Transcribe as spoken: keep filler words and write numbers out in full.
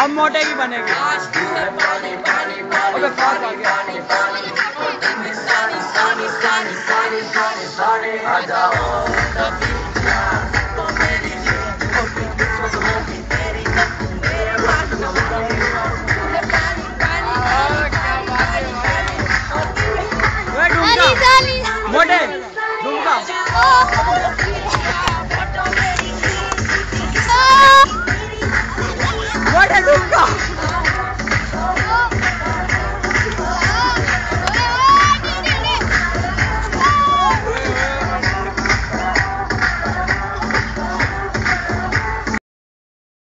अब मोटे की बनेगी। अबे फाड़ आ गया। मोटे झुमका मोटे झुमका